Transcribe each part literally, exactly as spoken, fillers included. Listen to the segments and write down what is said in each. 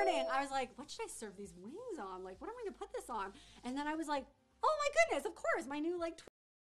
morning, I was like, what should I serve these wings on? Like, what am I going to put this on? And then I was like, oh my goodness, of course, my new like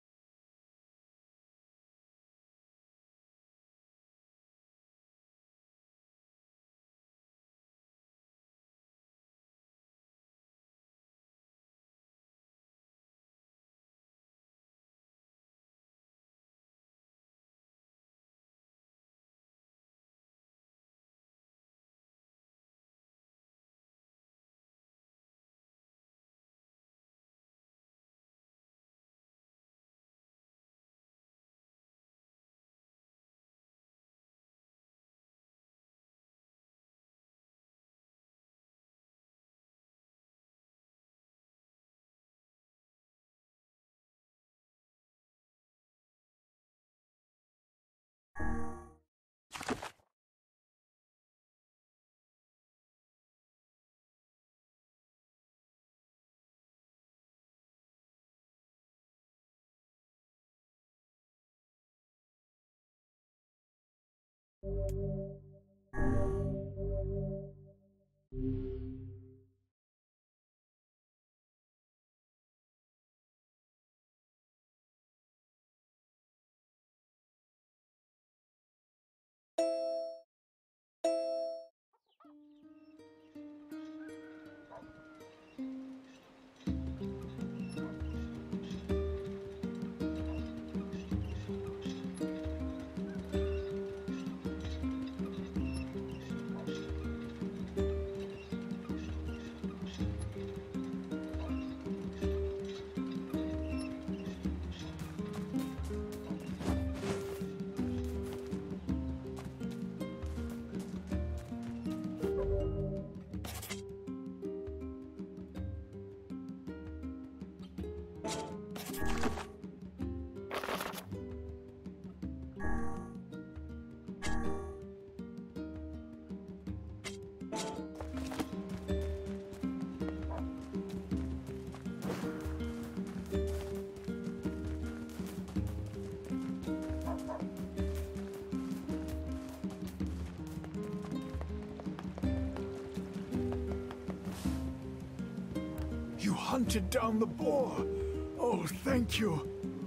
You hunted down the boar. Oh, thank you.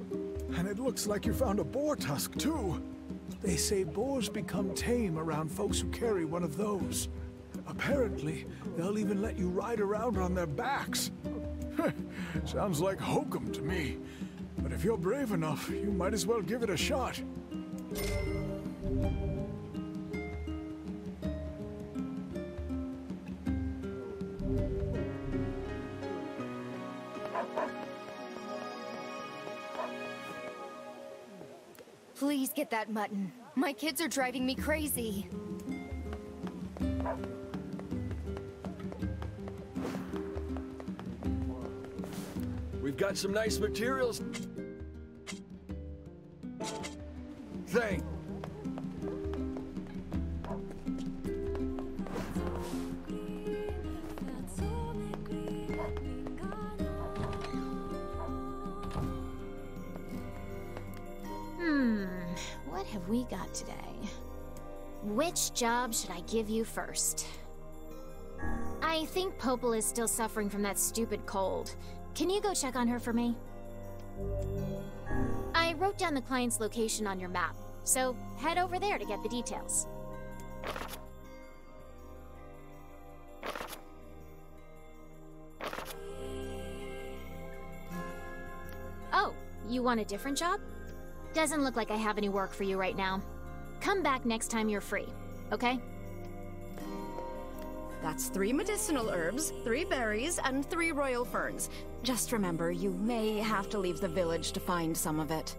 And it looks like you found a boar tusk, too. They say boars become tame around folks who carry one of those. Apparently, they'll even let you ride around on their backs. Sounds like hokum to me. But if you're brave enough, you might as well give it a shot. Please get that mutton. My kids are driving me crazy. We've got some nice materials. Thank. Hmm, what have we got today? Which job should I give you first? I think Popel is still suffering from that stupid cold. Can you go check on her for me? I wrote down the client's location on your map, so head over there to get the details. Oh, you want a different job? Doesn't look like I have any work for you right now. Come back next time you're free, okay? That's three medicinal herbs, three berries, and three royal ferns. Just remember, you may have to leave the village to find some of it.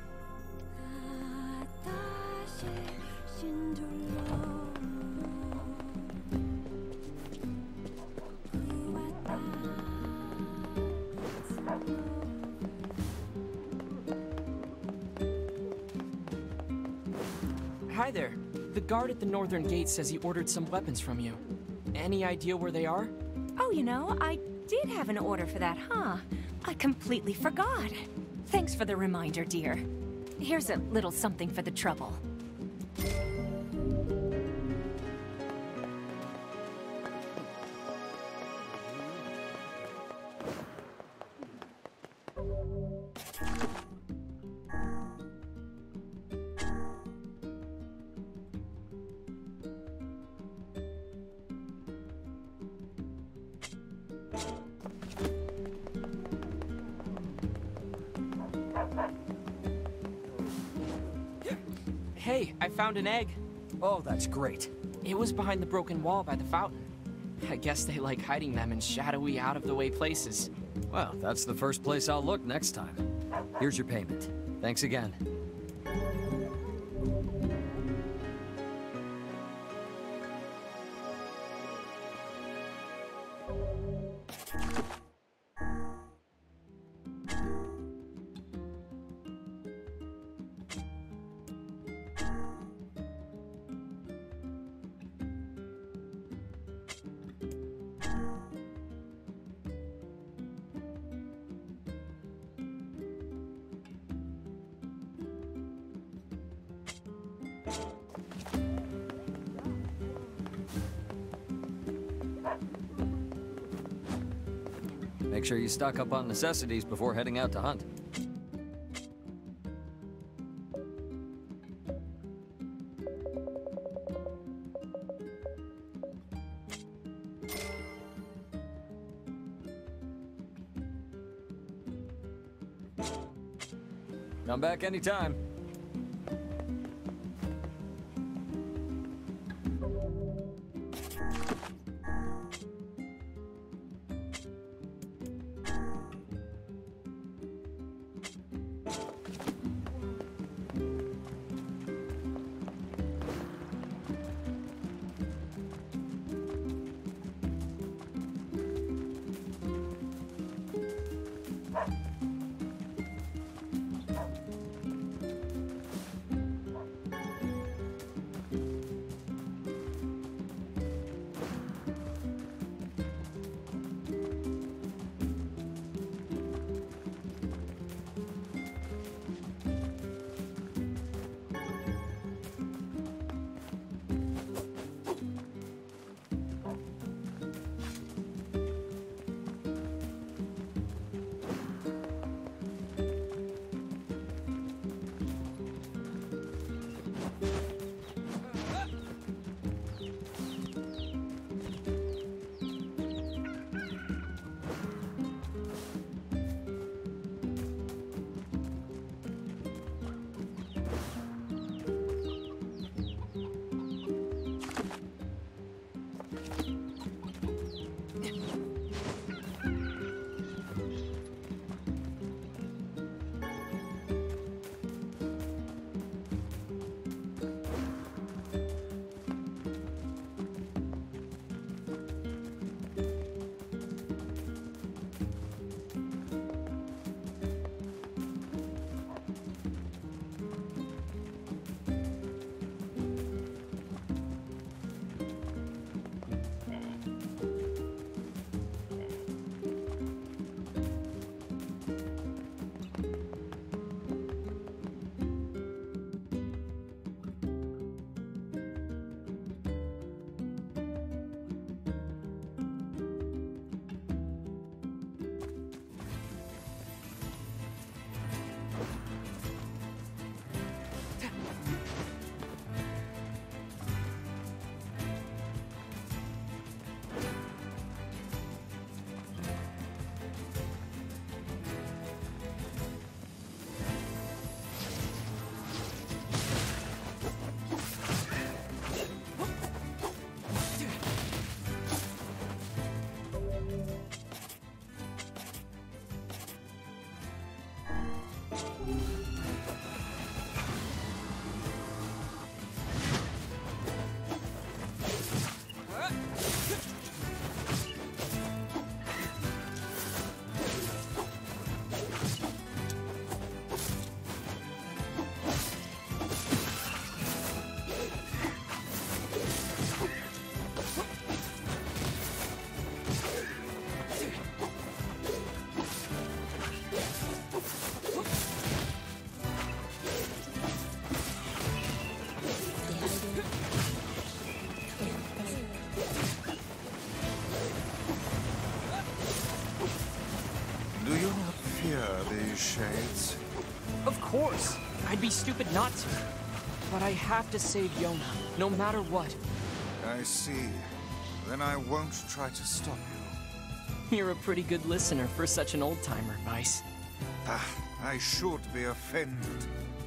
Hi there. The guard at the northern gate says he ordered some weapons from you. Any idea where they are? Oh, you know, I did have an order for that, huh? I completely forgot. Thanks for the reminder, dear. Here's a little something for the trouble. Hey, I found an egg. Oh, that's great. It was behind the broken wall by the fountain. I guess they like hiding them in shadowy, out-of-the-way places. Well, that's the first place I'll look next time. Here's your payment. Thanks again. Make sure you stock up on necessities before heading out to hunt. Come back anytime. Shades? Of course! I'd be stupid not to. But I have to save Yona, no matter what. I see. Then I won't try to stop you. You're a pretty good listener for such an old-timer, Weiss. Ah, I should be offended.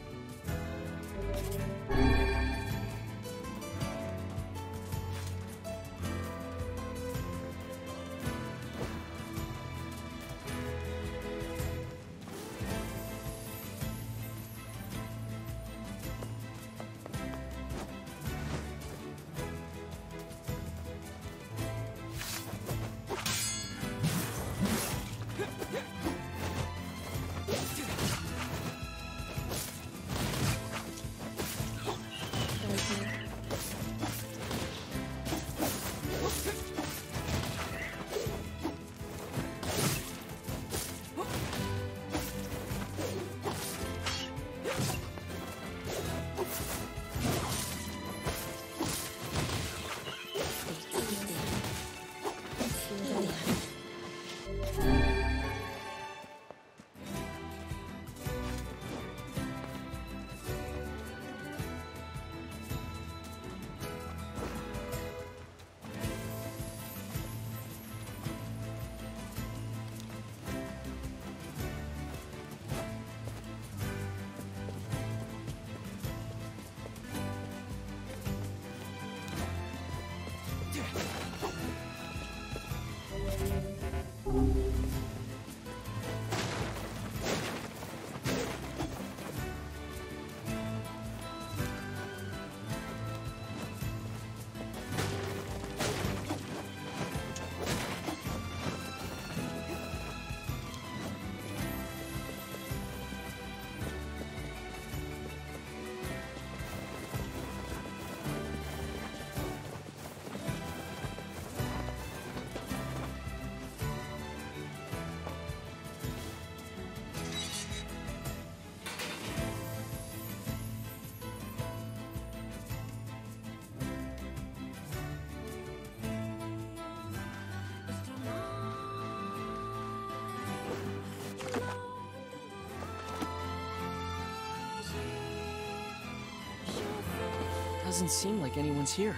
Doesn't seem like anyone's here.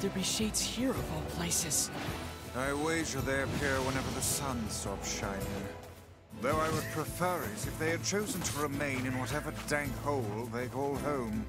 there be shades here of all places? I wager they appear whenever the sun stops shining. Though I would prefer it if they had chosen to remain in whatever dank hole they call home.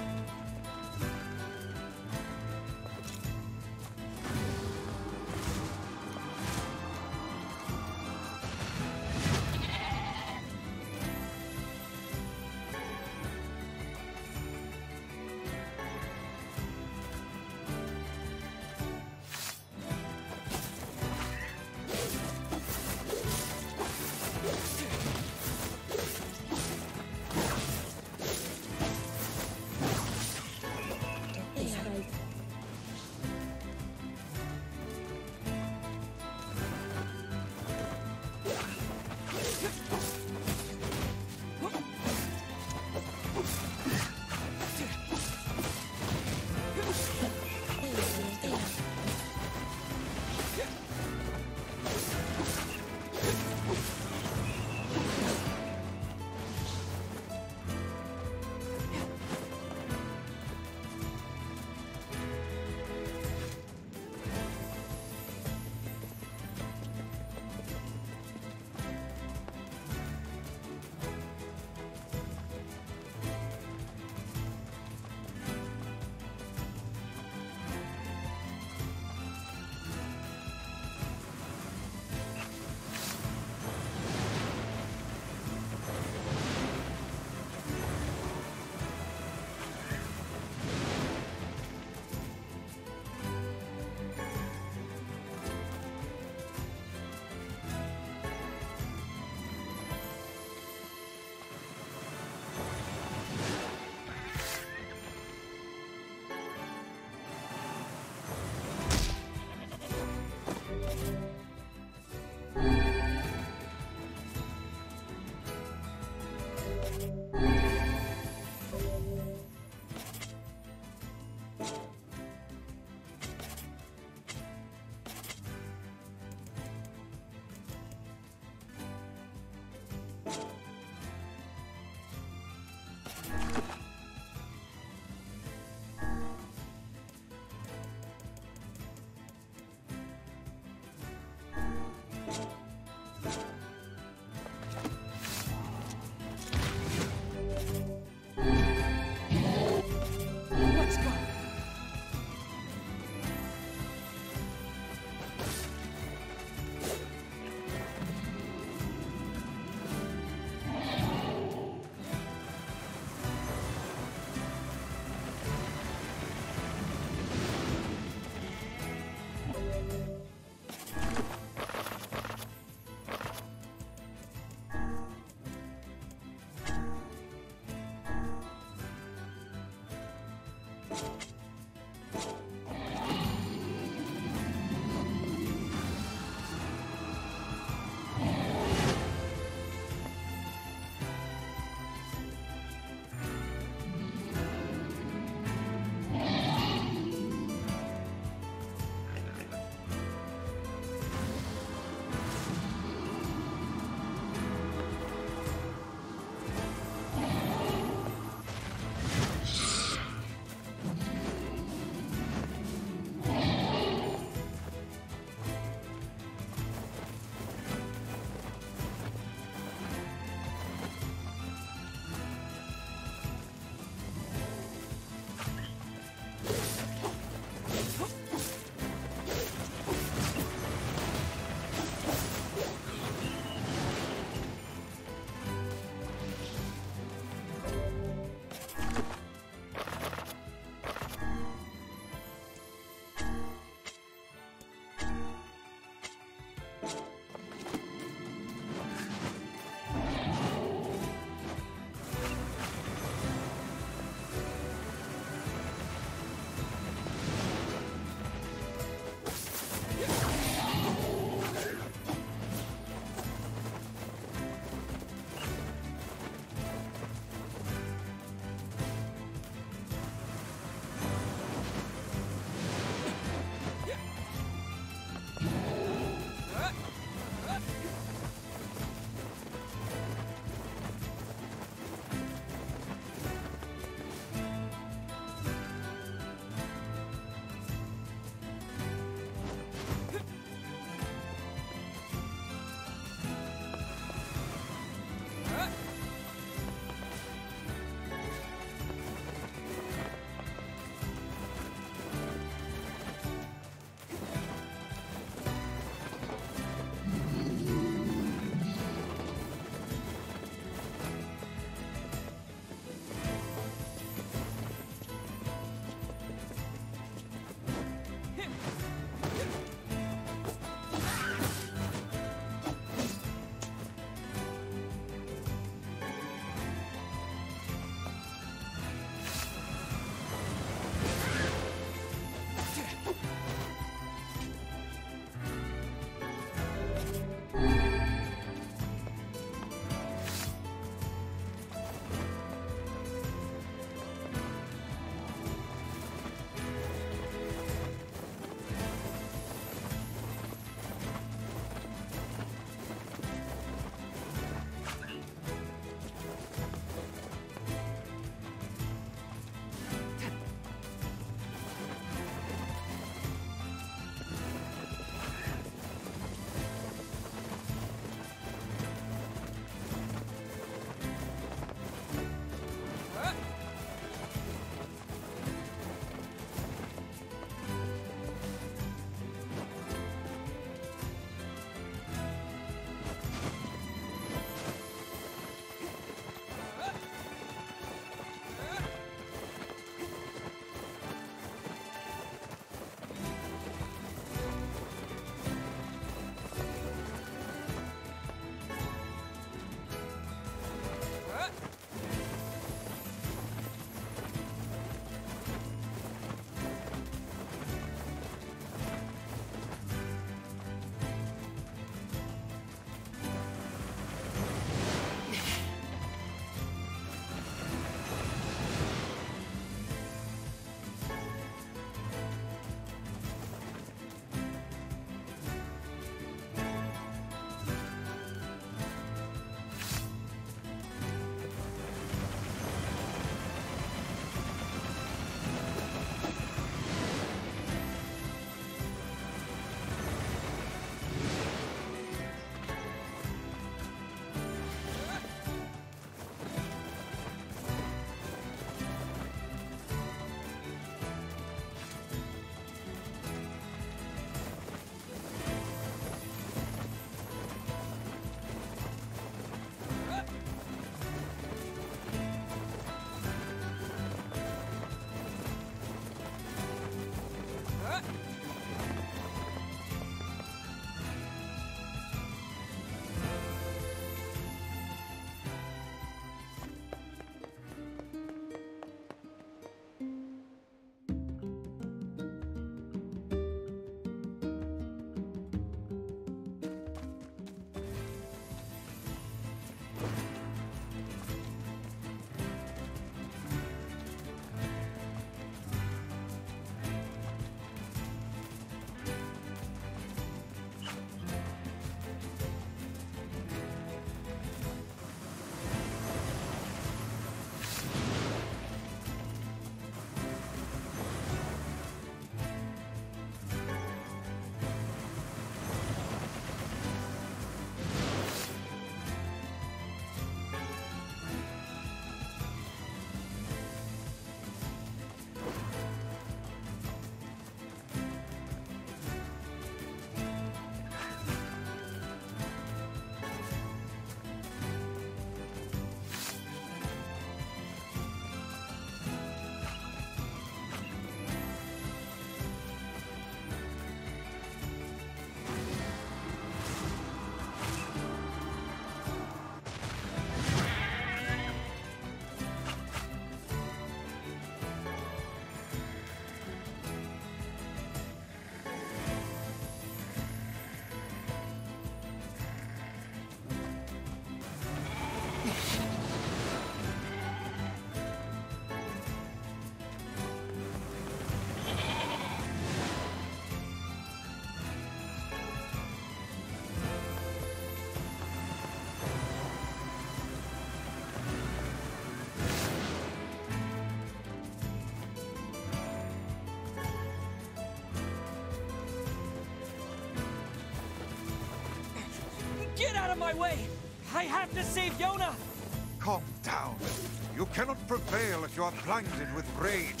out of my way! I have to save Yona! Calm down. You cannot prevail if you are blinded with rage.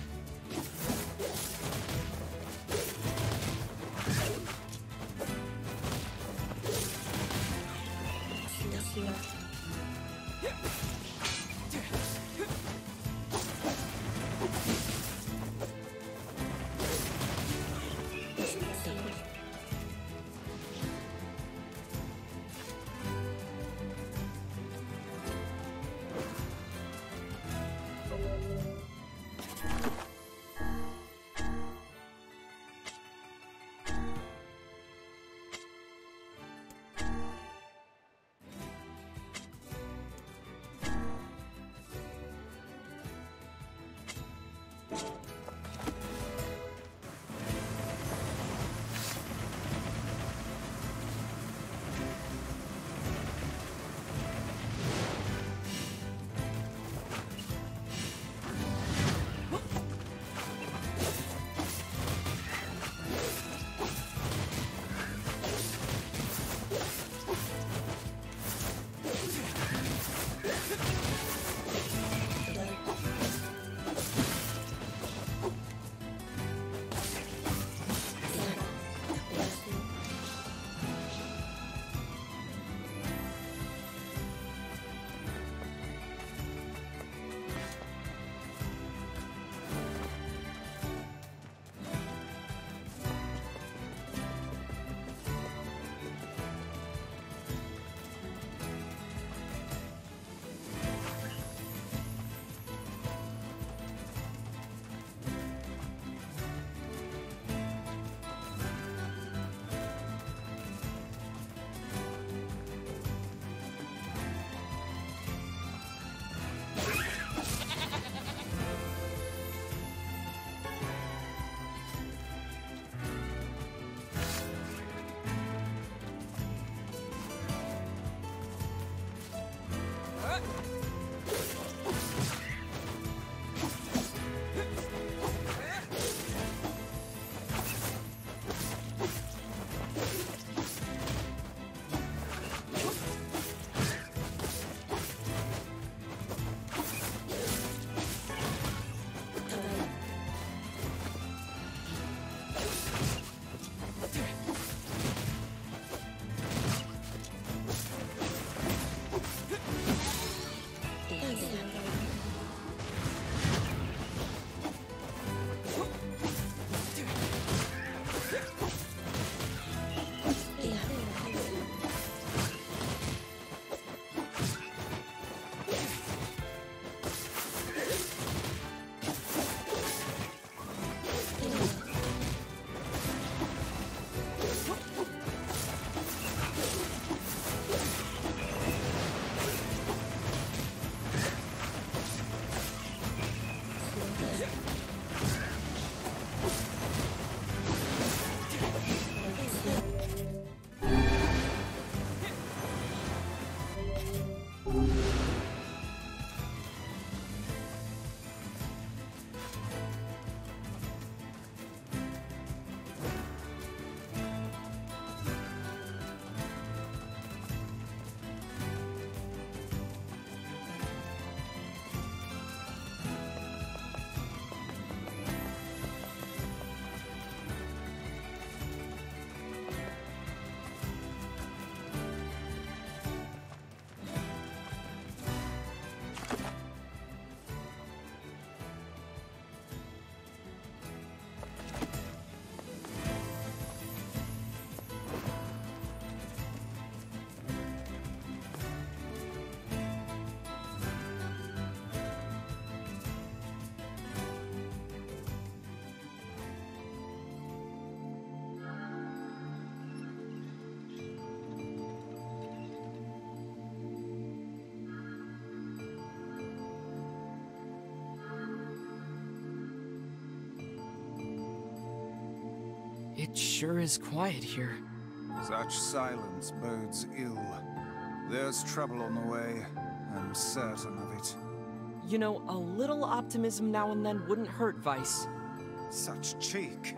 It sure is quiet here. Such silence bodes ill. There's trouble on the way. I'm certain of it. You know, a little optimism now and then wouldn't hurt, Vice. Such cheek.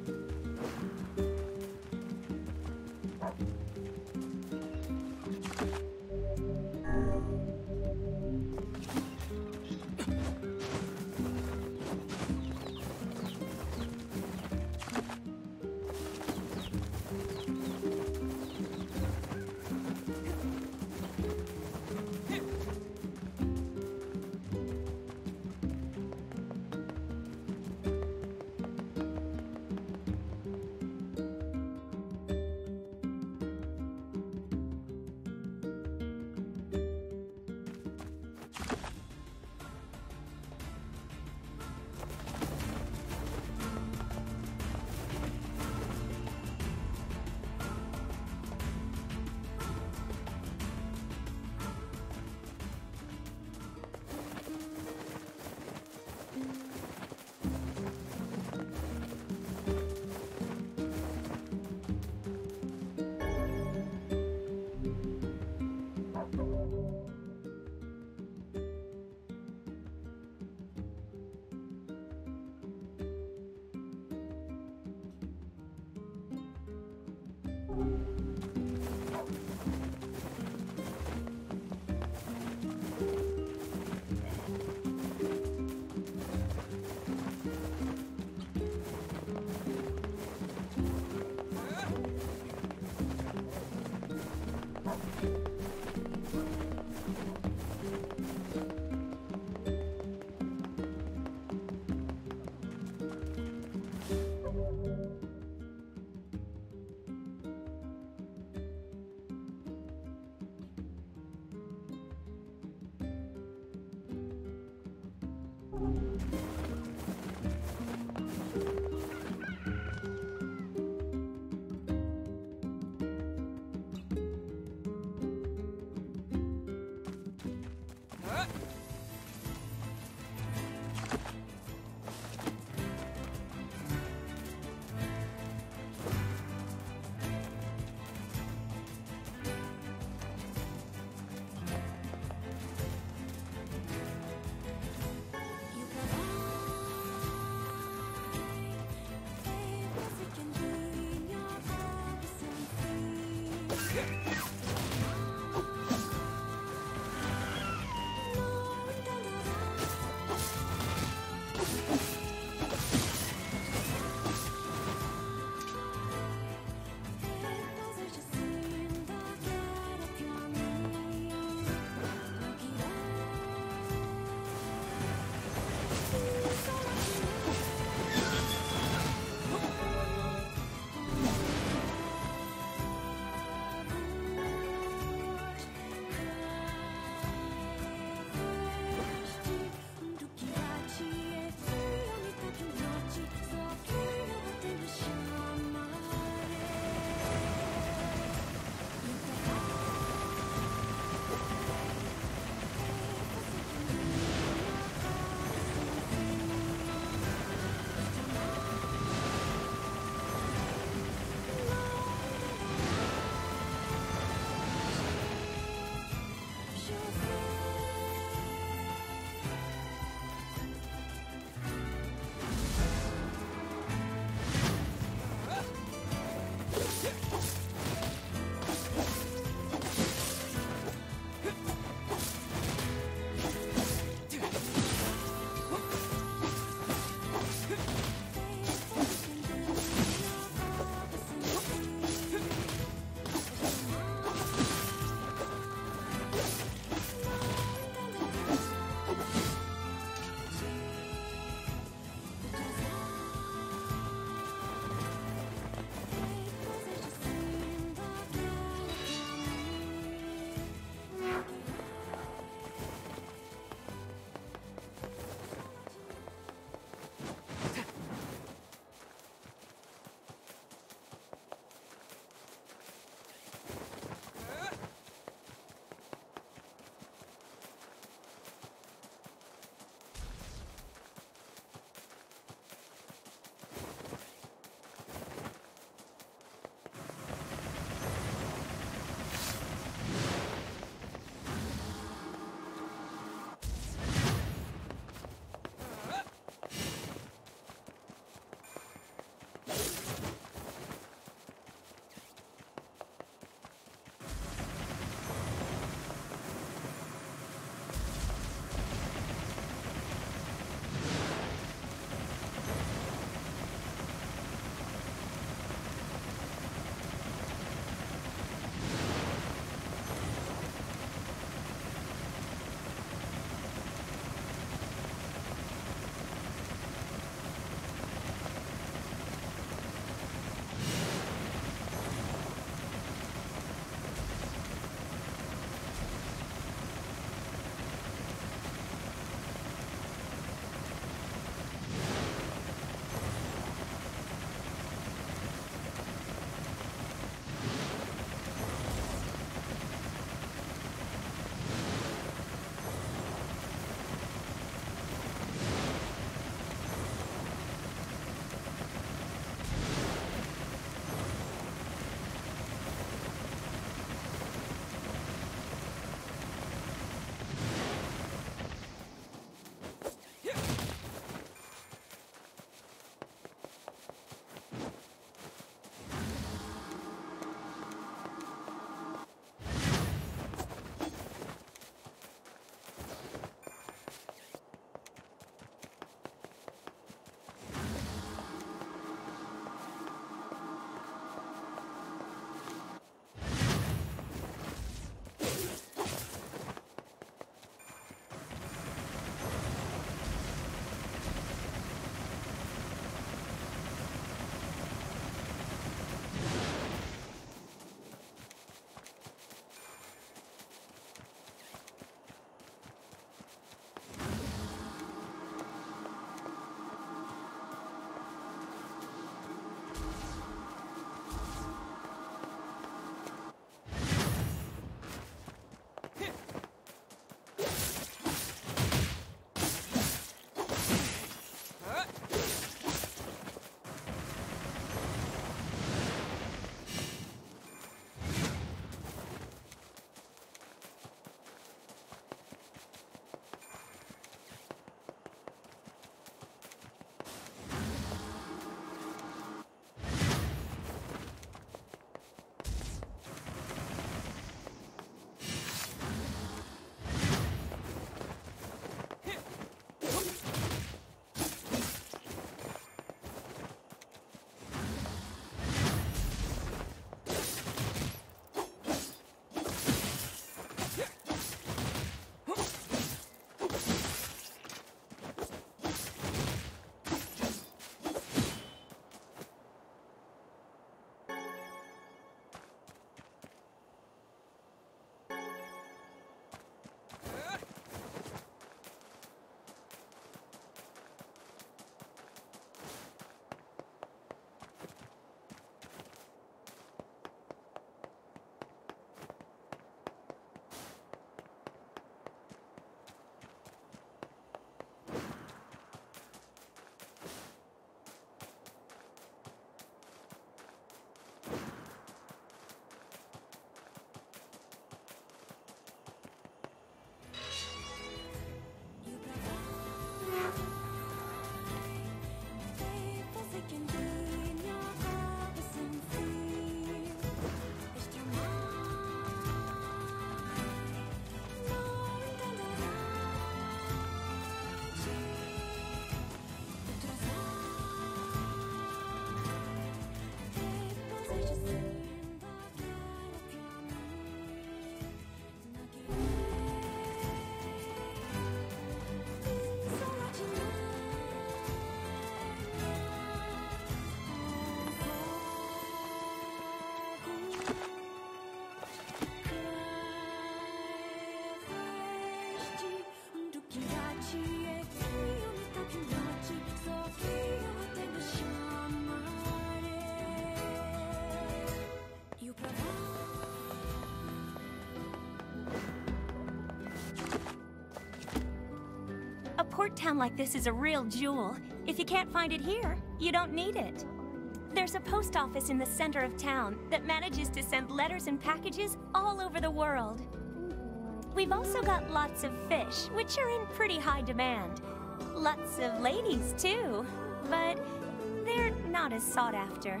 town like this is a real jewel. If you can't find it here, you don't need it. There's a post office in the center of town that manages to send letters and packages all over the world. We've also got lots of fish, which are in pretty high demand. Lots of ladies, too, but they're not as sought after.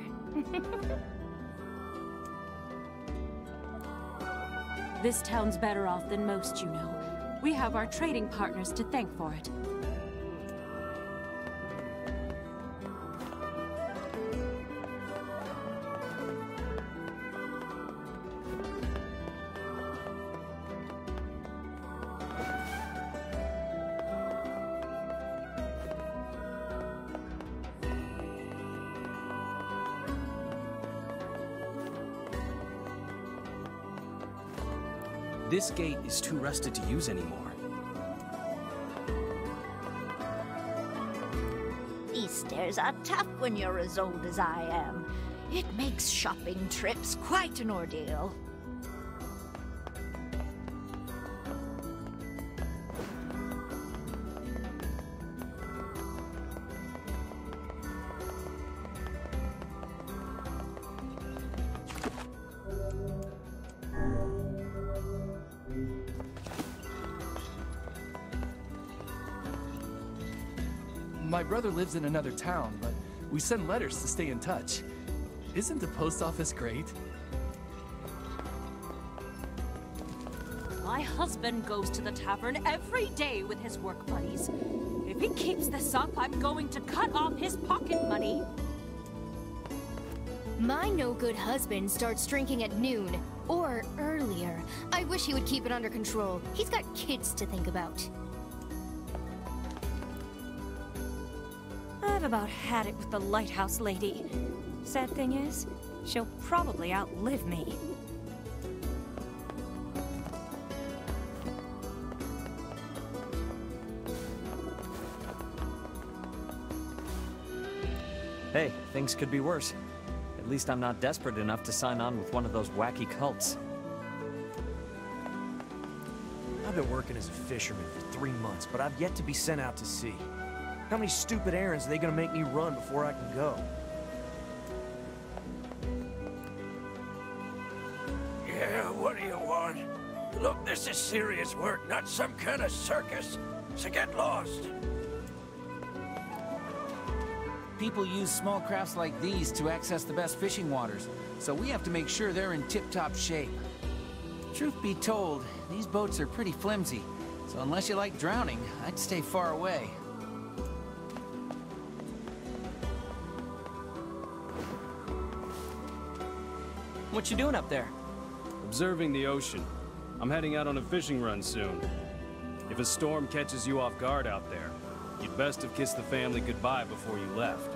This town's better off than most, you know. We have our trading partners to thank for it. This gate is too rusted to use anymore. These stairs are tough when you're as old as I am. It makes shopping trips quite an ordeal. My brother lives in another town, but we send letters to stay in touch. Isn't the post office great? My husband goes to the tavern every day with his work buddies. If he keeps this up, I'm going to cut off his pocket money. My no-good husband starts drinking at noon, or earlier. I wish he would keep it under control. He's got kids to think about. I've about had it with the lighthouse lady. Sad thing is, she'll probably outlive me. Hey, things could be worse. At least I'm not desperate enough to sign on with one of those wacky cults. I've been working as a fisherman for three months, but I've yet to be sent out to sea. How many stupid errands are they gonna make me run before I can go? Yeah, what do you want? Look, this is serious work, not some kind of circus. So get lost. People use small crafts like these to access the best fishing waters, so we have to make sure they're in tip-top shape. Truth be told, these boats are pretty flimsy, so unless you like drowning, I'd stay far away. What you doing up there? Observing the ocean. I'm heading out on a fishing run soon. If a storm catches you off guard out there, you'd best have kissed the family goodbye before you left.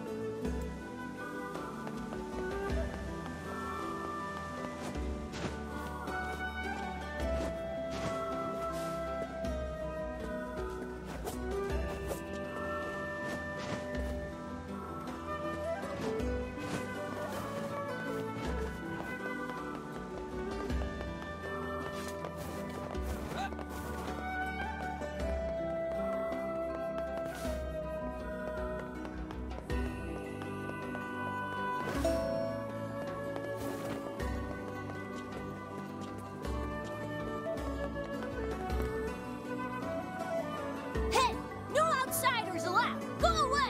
Hey! No outsiders allowed! Go away!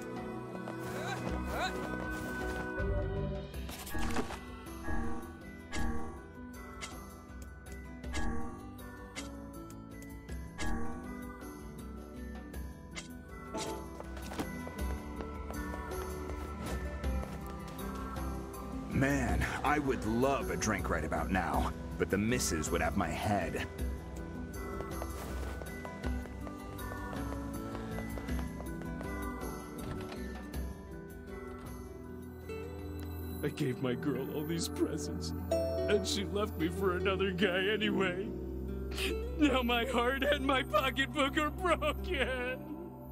Man, I would love a drink right about now, but the missus would have my head. I gave my girl all these presents, and she left me for another guy anyway. Now my heart and my pocketbook are broken.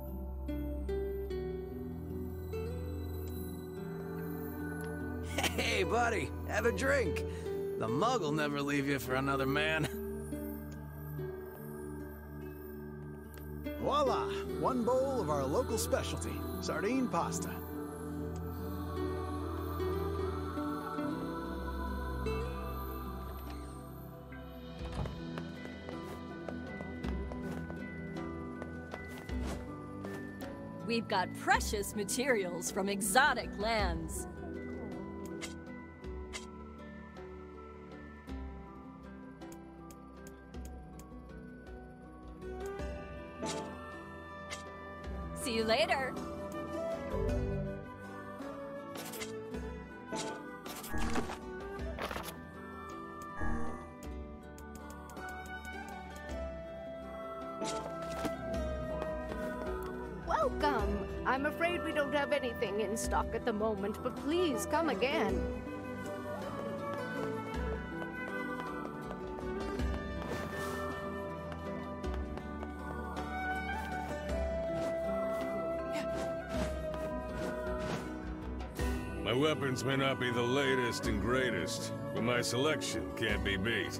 Hey, buddy, have a drink. The mug will never leave you for another man. Voila! one bowl of our local specialty, sardine pasta. We've got precious materials from exotic lands. See you later. Welcome. I'm afraid we don't have anything in stock at the moment, but please come again. My weapons may not be the latest and greatest, but my selection can't be beat.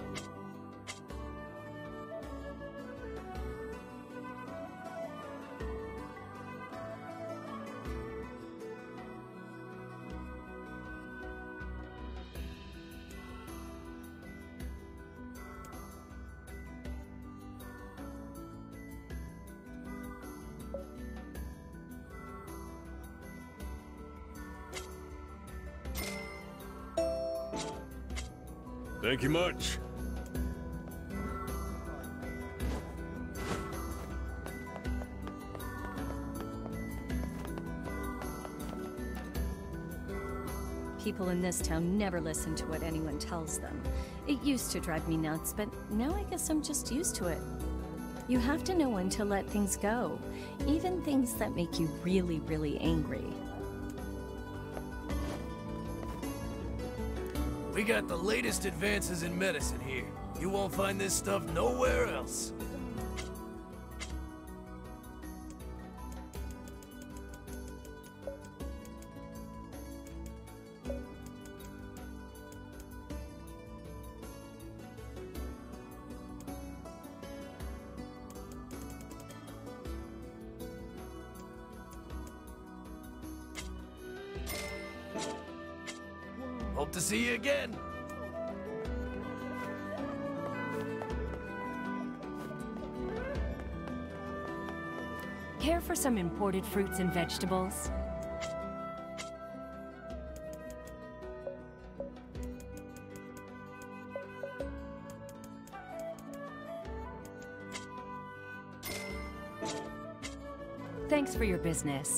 Thank you much. People in this town never listen to what anyone tells them. It used to drive me nuts, but now I guess I'm just used to it. You have to know when to let things go, even things that make you really, really angry. We got the latest advances in medicine here. You won't find this stuff nowhere else. Hope to see you again. Care for some imported fruits and vegetables? Thanks for your business.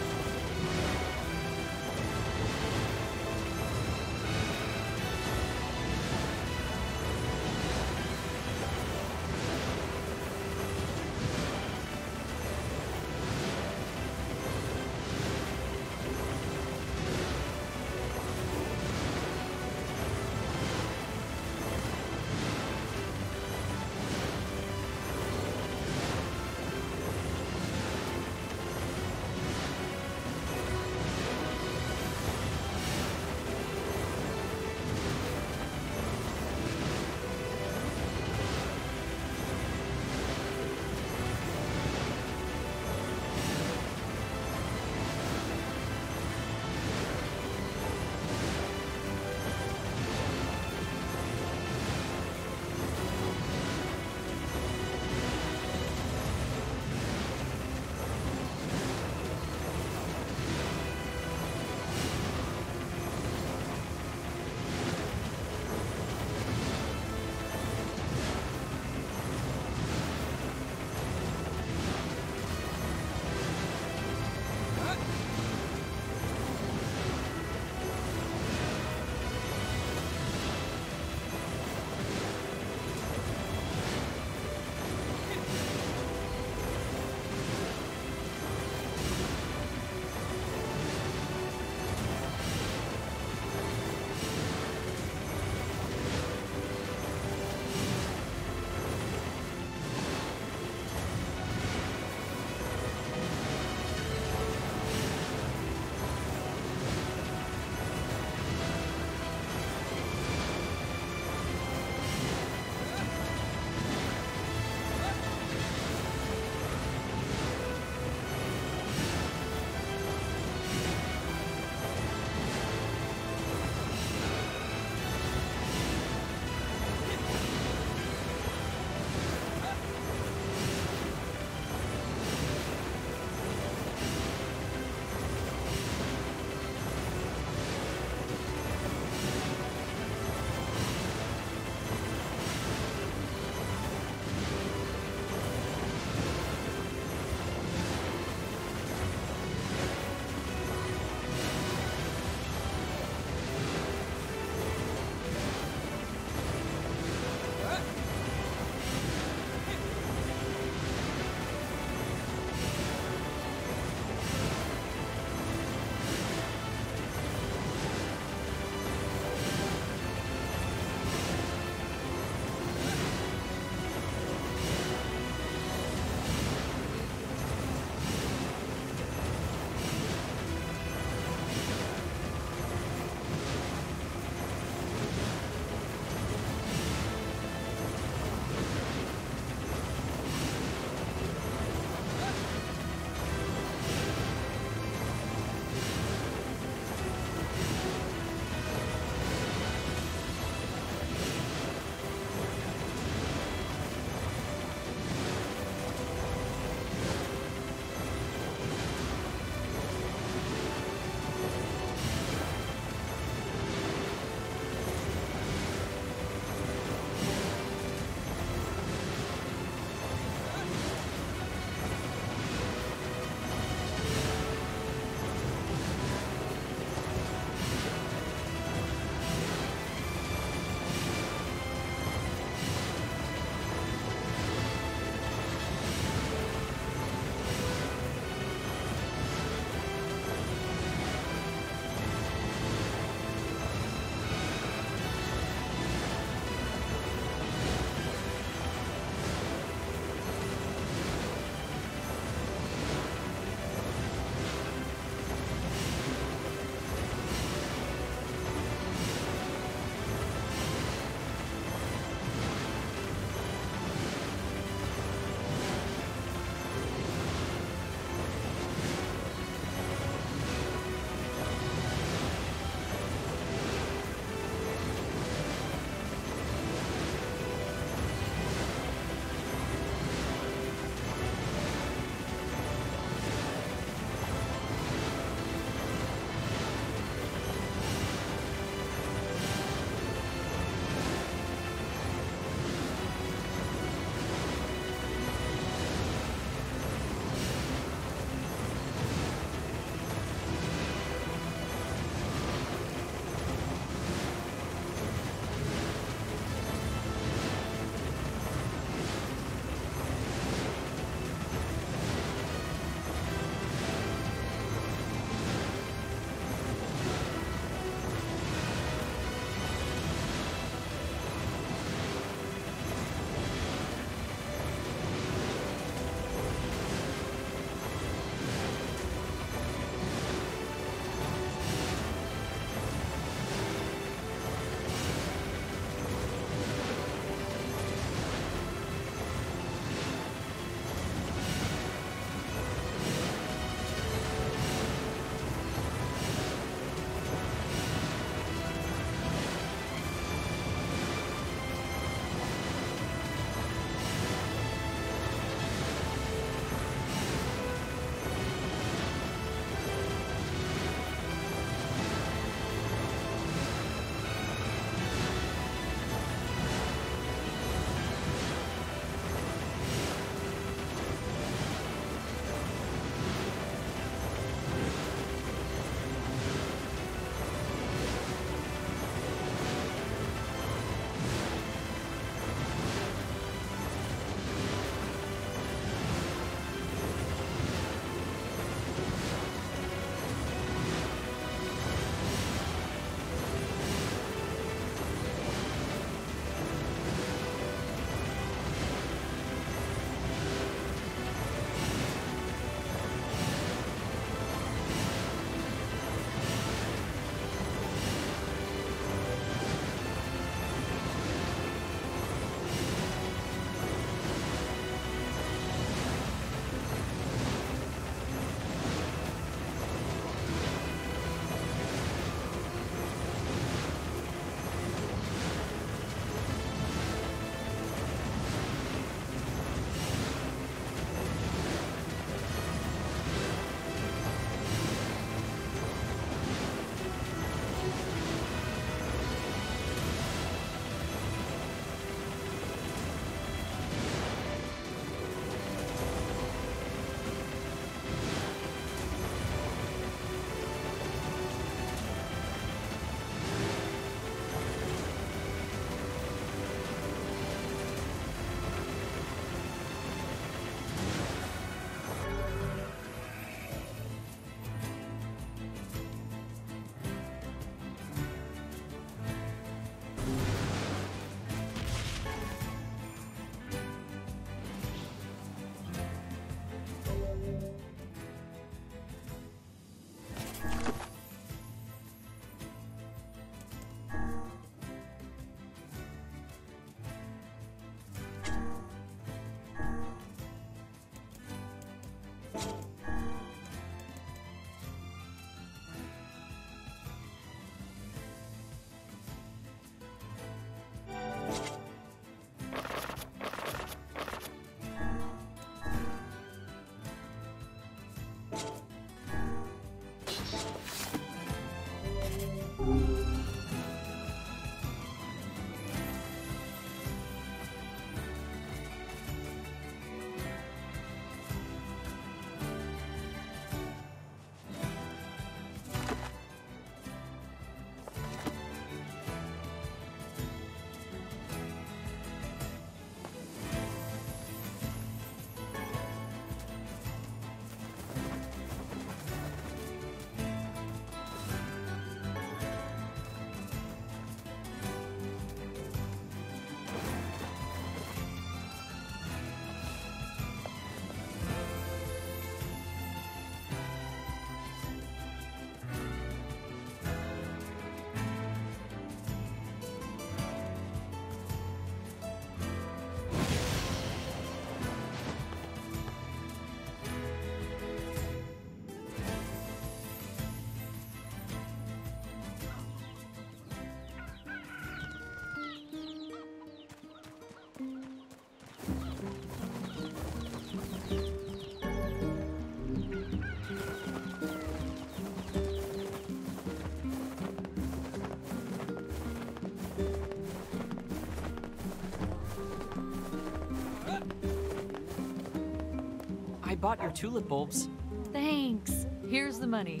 bought your tulip bulbs. Thanks. Here's the money.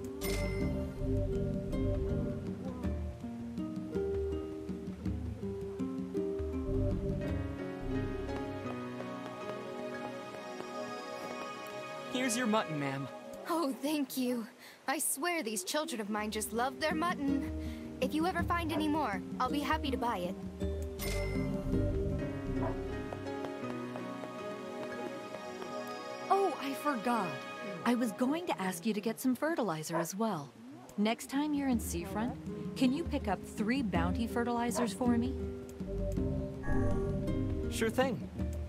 Here's your mutton, ma'am. Oh, thank you. I swear these children of mine just love their mutton. If you ever find any more, I'll be happy to buy it. Oh, I forgot. I was going to ask you to get some fertilizer as well. Next time you're in Seafront, can you pick up three bounty fertilizers for me? Sure thing.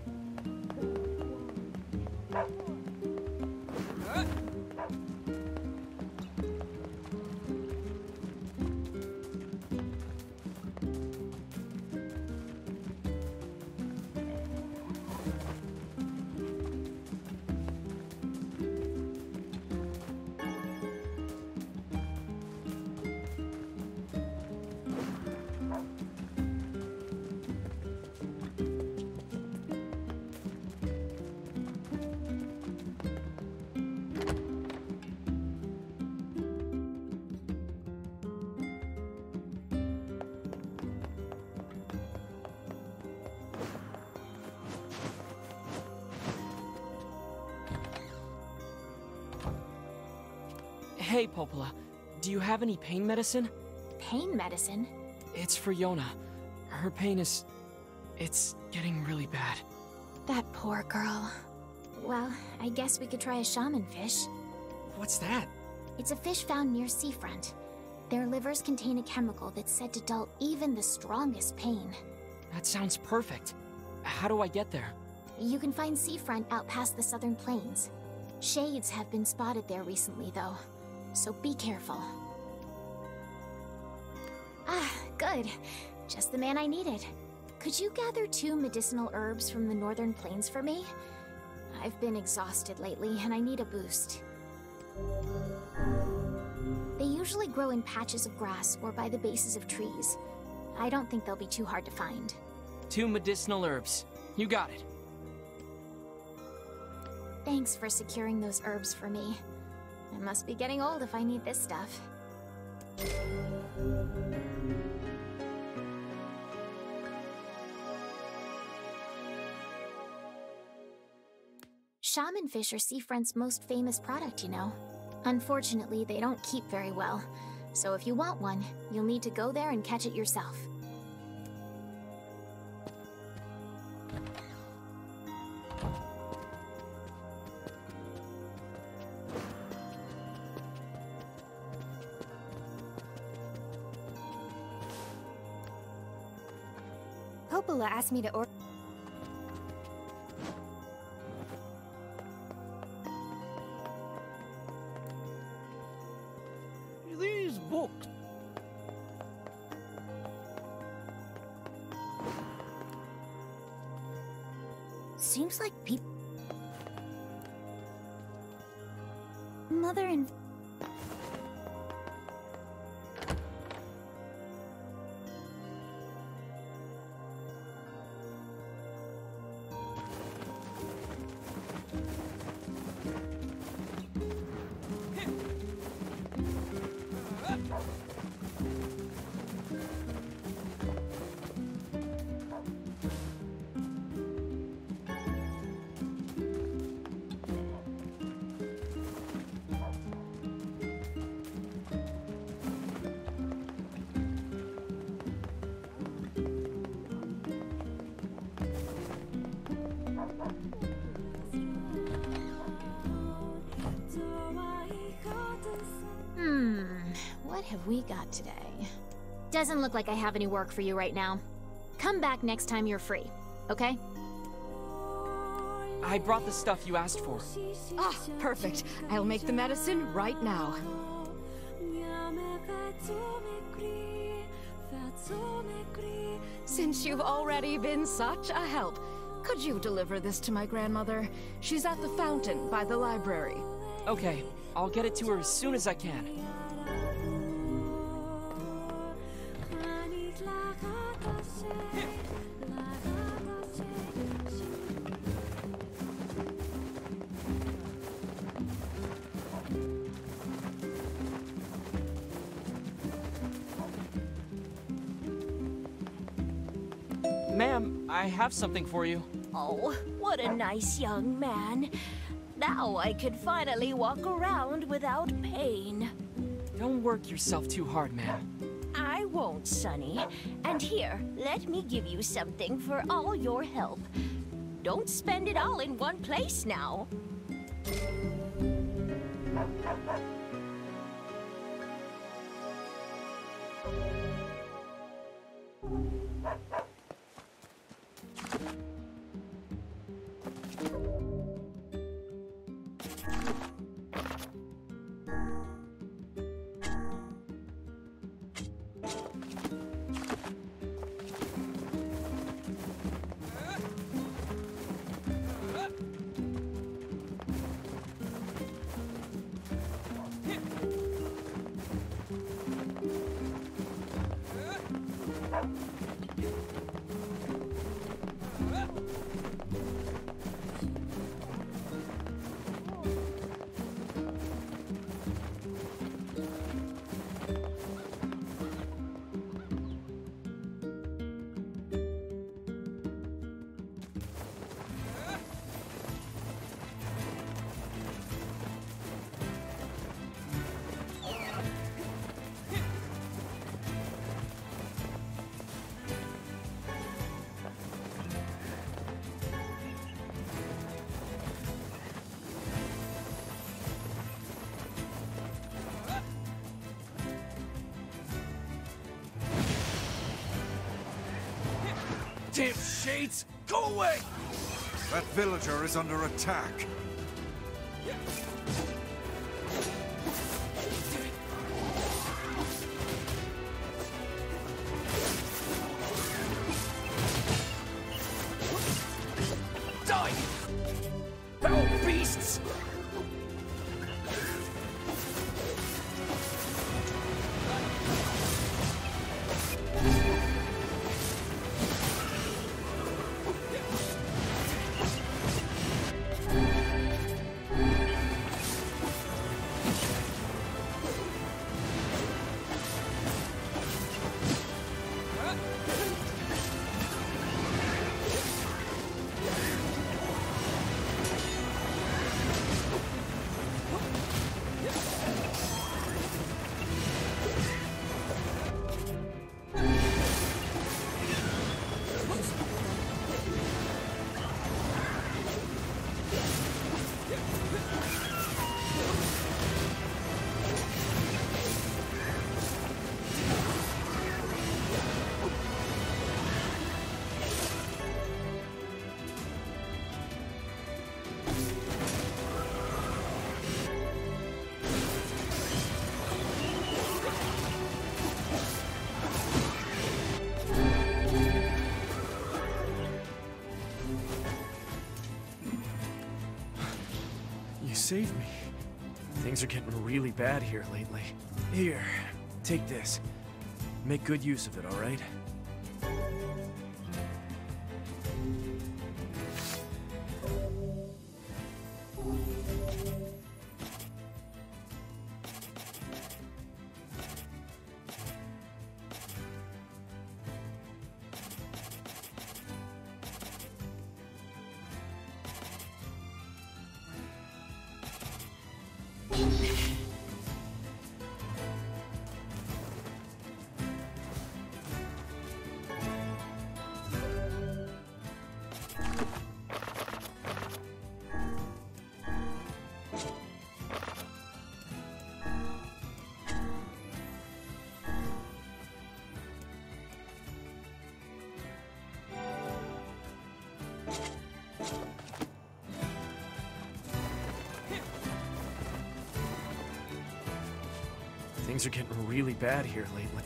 Hey, Popola. Do you have any pain medicine? Pain medicine? It's for Yona. Her pain is... it's getting really bad. That poor girl. Well, I guess we could try a shaman fish. What's that? It's a fish found near Seafront. Their livers contain a chemical that's said to dull even the strongest pain. That sounds perfect. How do I get there? You can find Seafront out past the southern plains. Shades have been spotted there recently, though. So be careful. Ah, good. Just the man I needed. Could you gather two medicinal herbs from the northern plains for me? I've been exhausted lately, and I need a boost. They usually grow in patches of grass or by the bases of trees. I don't think they'll be too hard to find. Two medicinal herbs. You got it. Thanks for securing those herbs for me. I must be getting old if I need this stuff. Shaman fish are Seafront's most famous product, you know. Unfortunately, they don't keep very well. So if you want one, you'll need to go there and catch it yourself. Popola asked me to order. These books. Seems like people. Mother and. Hmm, what have we got today? Doesn't look like I have any work for you right now. Come back next time you're free, okay? I brought the stuff you asked for. Ah, perfect. I'll make the medicine right now. Since you've already been such a help, could you deliver this to my grandmother? She's at the fountain by the library. Okay, I'll get it to her as soon as I can. Ma'am, I have something for you. Oh, what a nice young man. Now I can finally walk around without pain. Don't work yourself too hard, ma'am. I won't, Sonny. And here, let me give you something for all your help. Don't spend it all in one place now. Damn shades! Go away! That villager is under attack. Die! Foul beasts! You saved me. Things are getting really bad here lately. Here, take this. Make good use of it, all right? Things are getting really bad here lately.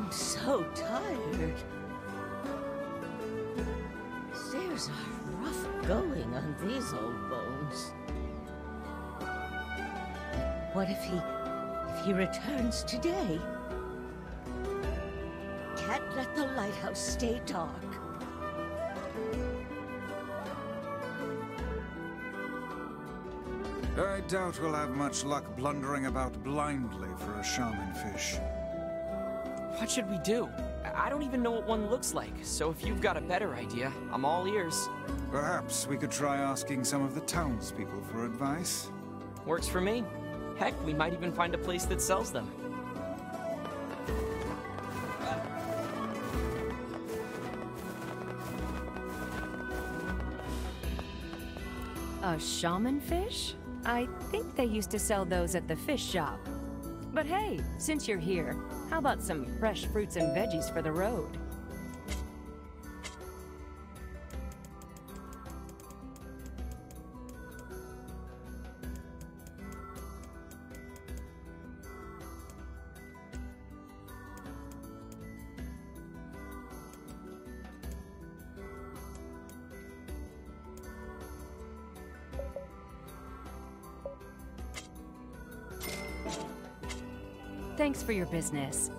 I'm so tired. Stairs are rough going on these old bones. What if he... if he returns today? Can't let the lighthouse stay dark. I doubt we'll have much luck blundering about blindly for a shaman fish. What should we do? I don't even know what one looks like, so if you've got a better idea, I'm all ears. Perhaps we could try asking some of the townspeople for advice. Works for me. Heck, we might even find a place that sells them. A shaman fish? I think they used to sell those at the fish shop. But hey, since you're here, how about some fresh fruits and veggies for the road? Thanks for your business.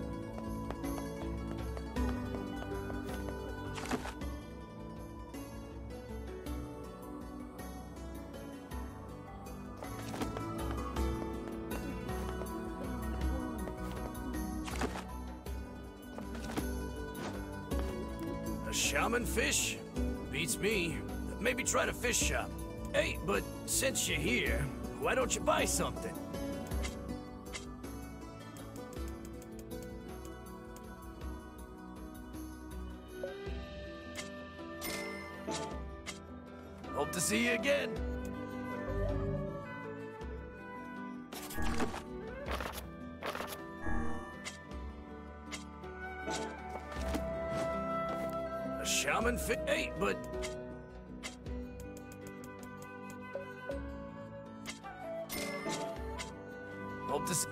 A shaman fish? Beats me. Maybe try the fish shop. Hey, but since you're here, why don't you buy something? Hope to see you again. A shaman fish? Hey, but... Hope to see...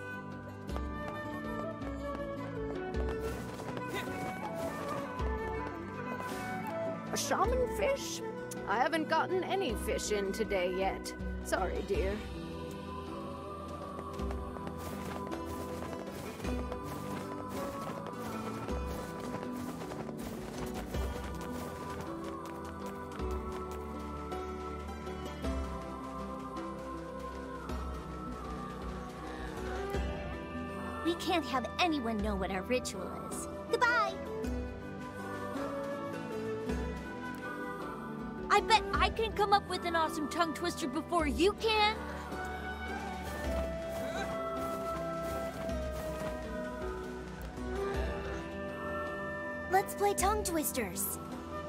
A shaman fish? I haven't gotten any fish in today yet. Sorry, dear. We can't have anyone know what our ritual is. Goodbye! I bet I can come up with an awesome tongue twister before you can. Let's play tongue twisters.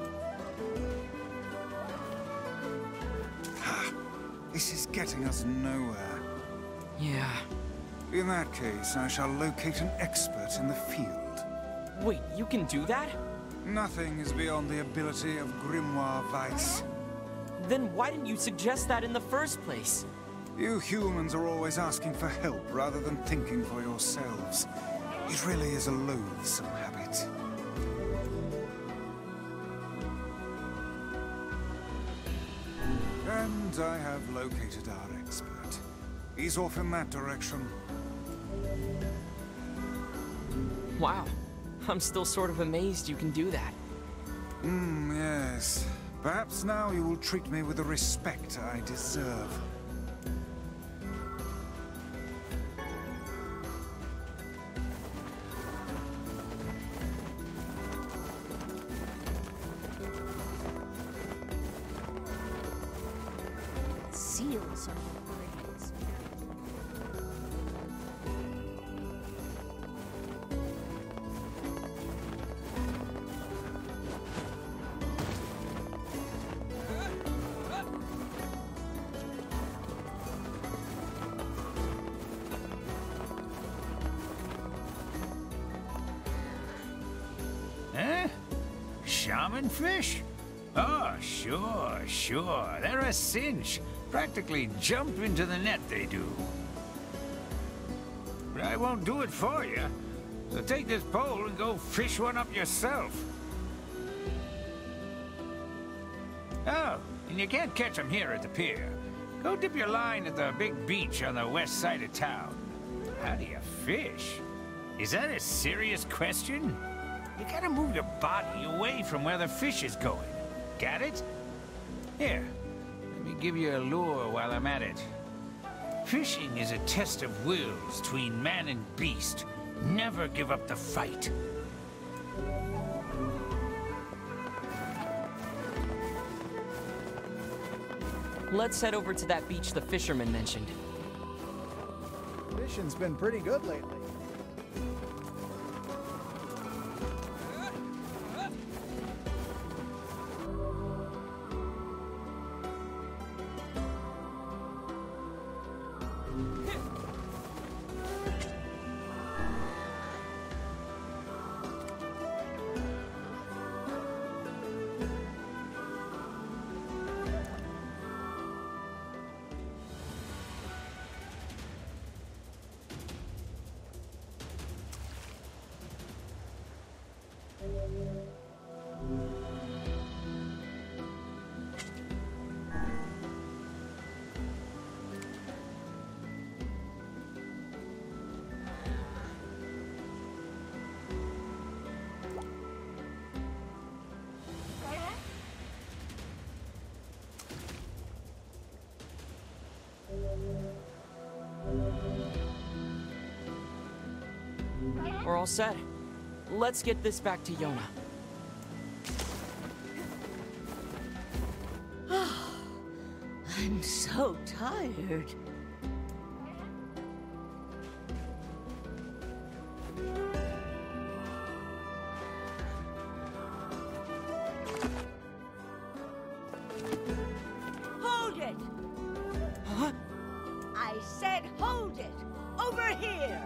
This is getting us nowhere. Yeah. In that case, I shall locate an expert in the field. Wait, you can do that? Nothing is beyond the ability of Grimoire Weiss. Then why didn't you suggest that in the first place? You humans are always asking for help rather than thinking for yourselves. It really is a loathsome habit. And I have located our expert. He's off in that direction. Wow. I'm still sort of amazed you can do that. Hmm, yes. Perhaps now you will treat me with the respect I deserve. Seals are the brains. Huh? Shaman fish? Oh, sure, sure. They're a cinch. Practically jump into the net, they do. But I won't do it for you. So take this pole and go fish one up yourself. Oh, and you can't catch them here at the pier. Go dip your line at the big beach on the west side of town. How do you fish? Is that a serious question? You gotta move your body away from where the fish is going. Got it? Here, let me give you a lure while I'm at it. Fishing is a test of wills between man and beast. Never give up the fight. Let's head over to that beach the fisherman mentioned. Fishing's been pretty good lately. We're all set. Let's get this back to Yona. I'm so tired. Hold it! Huh? I said hold it! Over here!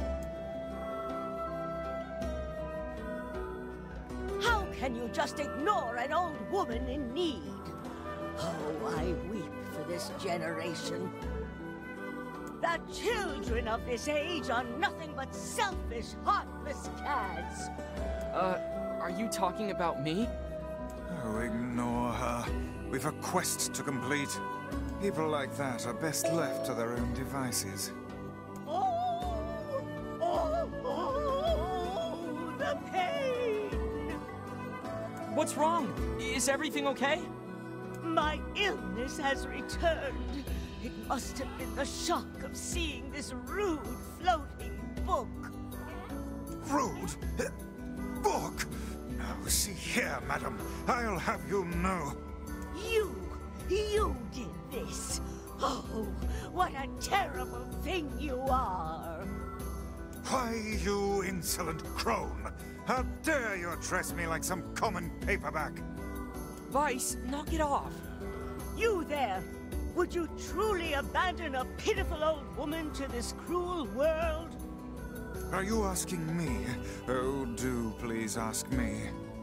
How can you just ignore an old woman in need? Oh, I weep for this generation. The children of this age are nothing but selfish, heartless cads. Uh, are you talking about me? Oh, ignore her. We've a quest to complete. People like that are best left to their own devices. Oh, oh, oh, the pain! What's wrong? Is everything okay? My illness has returned. It must have been the shock of seeing this rude, floating book. Rude? Book? Now, see here, madam. I'll have you know. You, you did this. Oh, what a terrible thing you are. Why, you insolent crone! How dare you address me like some common paperback? Vice, knock it off. You there! Would you truly abandon a pitiful old woman to this cruel world? Are you asking me? Oh, do please ask me.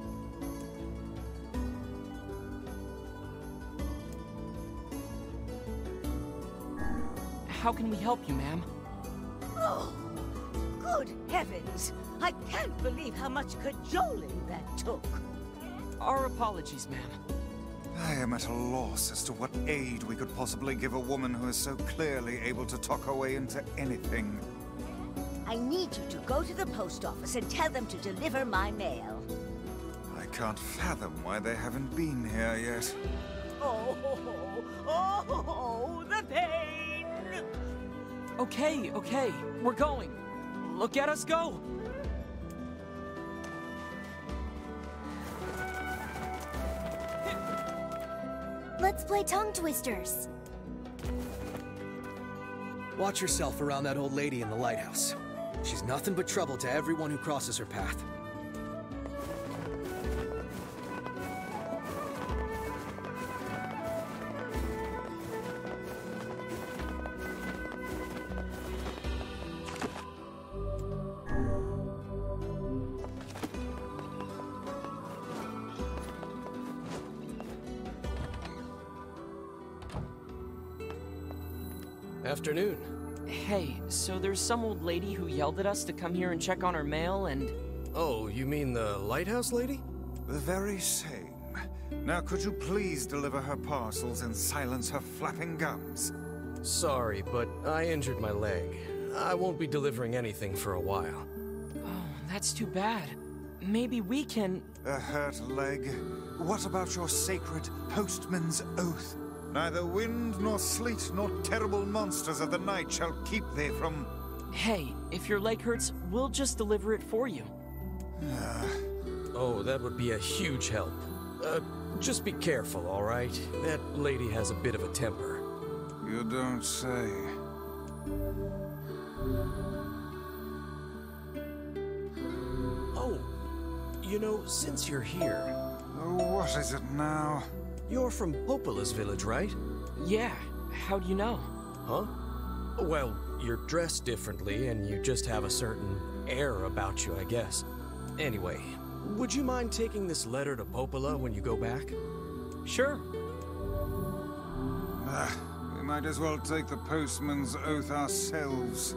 How can we help you, ma'am? Oh, good heavens! I can't believe how much cajoling that took. Our apologies, ma'am. I am at a loss as to what aid we could possibly give a woman who is so clearly able to talk her way into anything. I need you to go to the post office and tell them to deliver my mail. I can't fathom why they haven't been here yet. Oh, oh, oh, the pain! Okay, okay, we're going. Look at us go! Let's play tongue twisters. Watch yourself around that old lady in the lighthouse. She's nothing but trouble to everyone who crosses her path. Afternoon. Hey, so there's some old lady who yelled at us to come here and check on her mail and... Oh, you mean the lighthouse lady? The very same. Now could you please deliver her parcels and silence her flapping gums? Sorry, but I injured my leg. I won't be delivering anything for a while. Oh, that's too bad. Maybe we can... A hurt leg? What about your sacred postman's oath? Neither wind nor sleet nor terrible monsters of the night shall keep thee from... Hey, if your leg hurts, we'll just deliver it for you. Oh, that would be a huge help. Uh, just be careful, all right? That lady has a bit of a temper. You don't say. Oh, you know, since you're here... Oh, what is it now? You're from Popola's village, right? Yeah. How do you know? Huh? Well, you're dressed differently, and you just have a certain air about you, I guess. Anyway, would you mind taking this letter to Popola when you go back? Sure. Ah, we might as well take the postman's oath ourselves.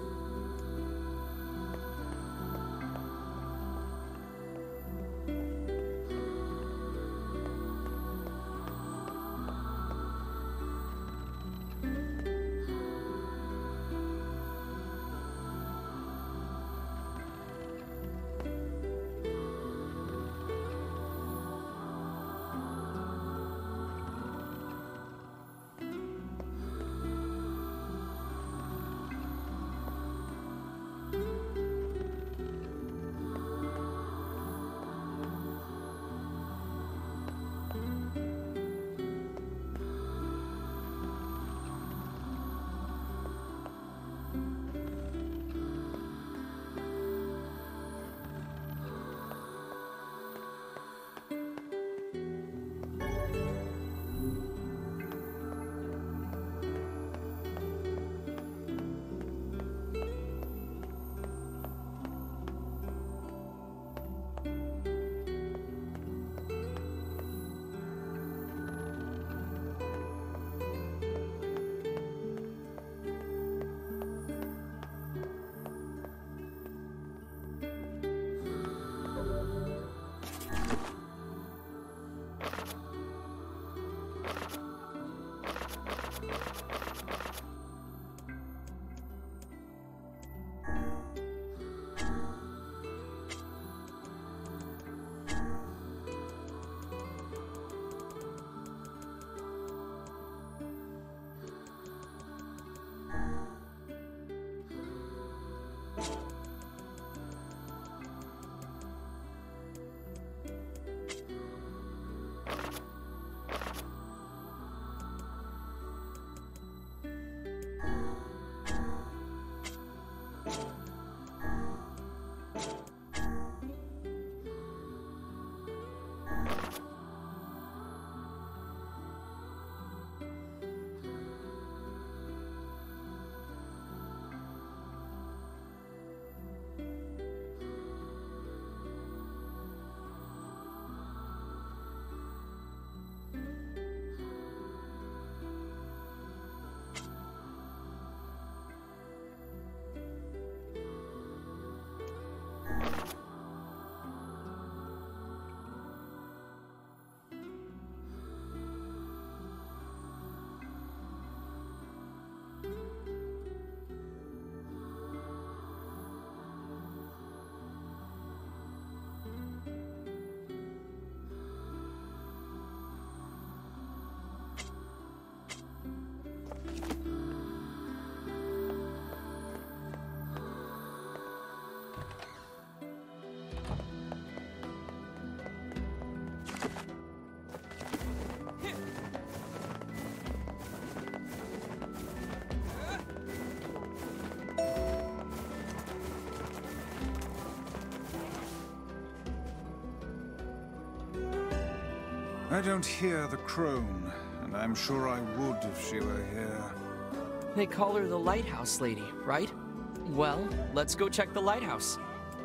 I don't hear the crone, and I'm sure I would if she were here. They call her the lighthouse lady, right? Well, let's go check the lighthouse.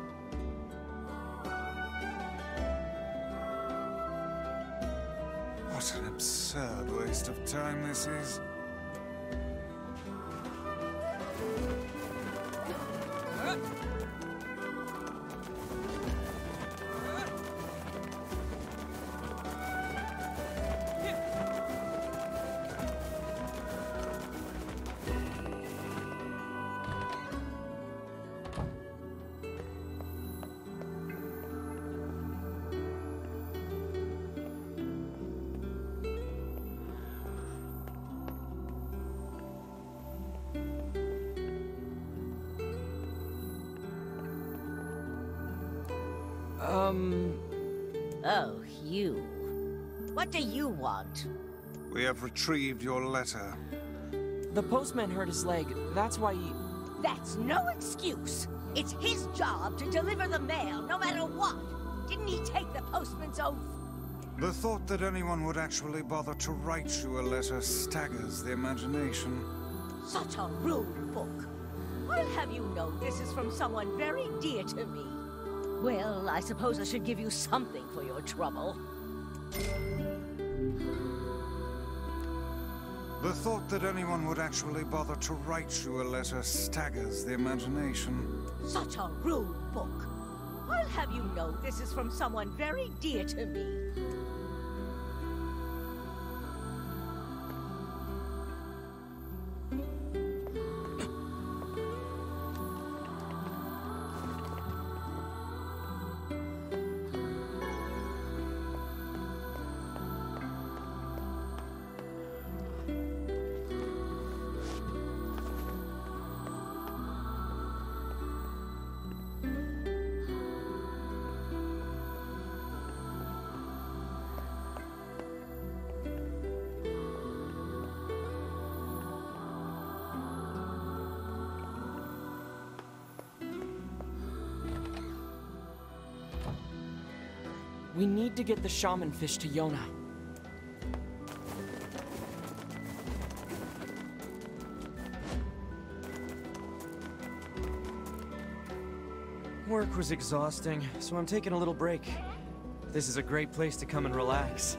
What an absurd waste of time this is. Um... Oh, you. What do you want? We have retrieved your letter. The postman hurt his leg. That's why he... That's no excuse. It's his job to deliver the mail, no matter what. Didn't he take the postman's oath? The thought that anyone would actually bother to write you a letter staggers the imagination. Such a rude book. I'll have you know this is from someone very dear to me. Well, I suppose I should give you something for your trouble. The thought that anyone would actually bother to write you a letter staggers the imagination. Such a rude book. I'll have you know this is from someone very dear to me. We need to get the shaman fish to Yona. Work was exhausting, so I'm taking a little break. This is a great place to come and relax.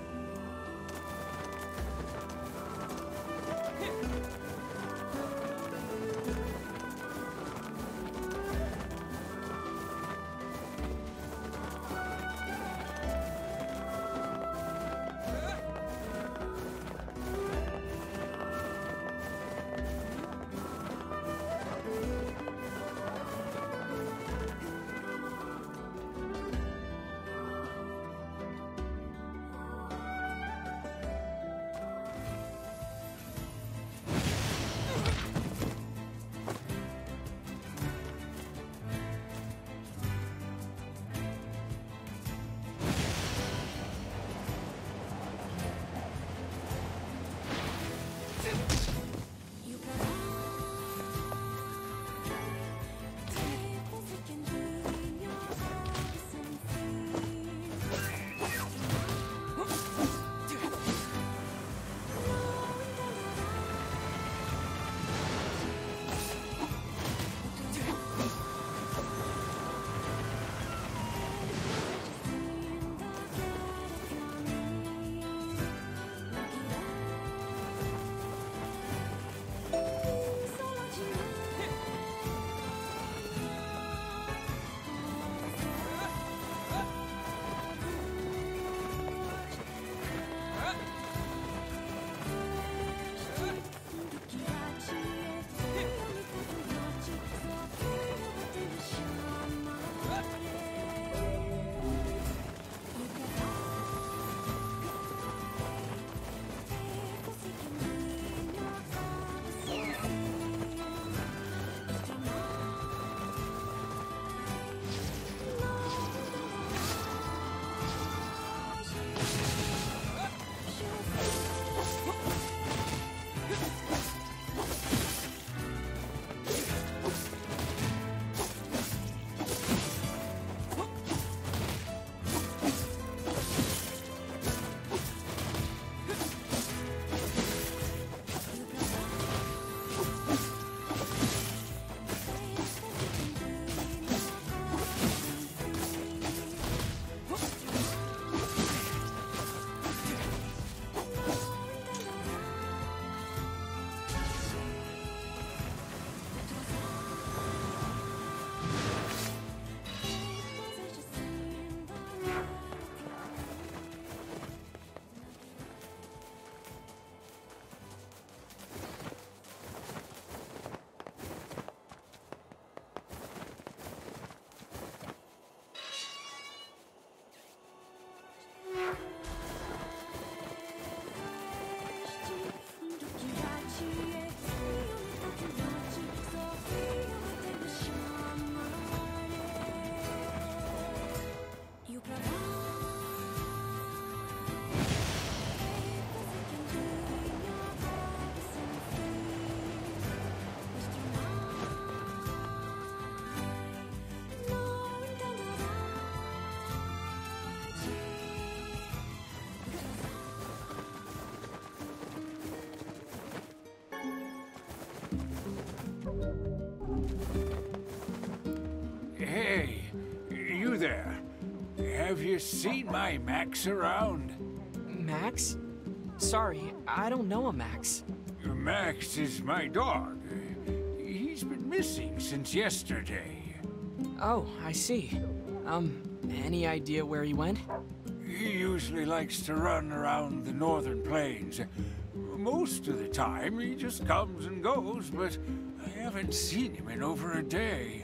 there. Have you seen my Max around? Max? Sorry, I don't know a Max. Max is my dog. He's been missing since yesterday. Oh, I see. Um, any idea where he went? He usually likes to run around the northern plains. Most of the time, he just comes and goes, but I haven't seen him in over a day.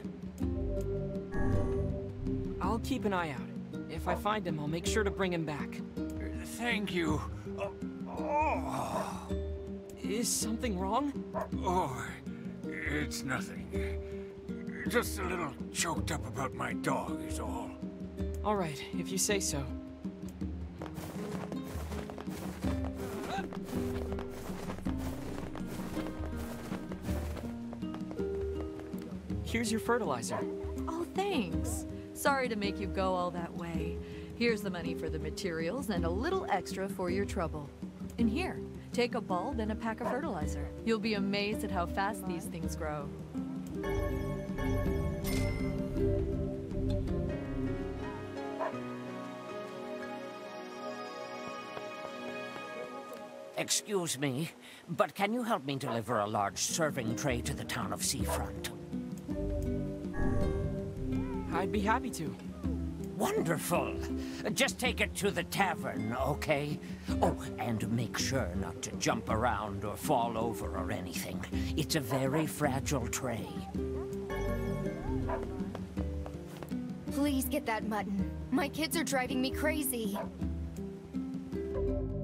I'll keep an eye out. If I find him, I'll make sure to bring him back. Thank you. Oh. Oh. Is something wrong? Oh, it's nothing. Just a little choked up about my dog is all. All right, if you say so. Here's your fertilizer. Oh, thanks. Sorry to make you go all that way. Here's the money for the materials and a little extra for your trouble. And here, take a bulb and a pack of fertilizer. You'll be amazed at how fast these things grow. Excuse me, but can you help me deliver a large serving tray to the town of Seafront? I'd be happy to. Wonderful. Just take it to the tavern, okay? Oh, and make sure not to jump around or fall over or anything. It's a very fragile tray. Please get that mutton. My kids are driving me crazy.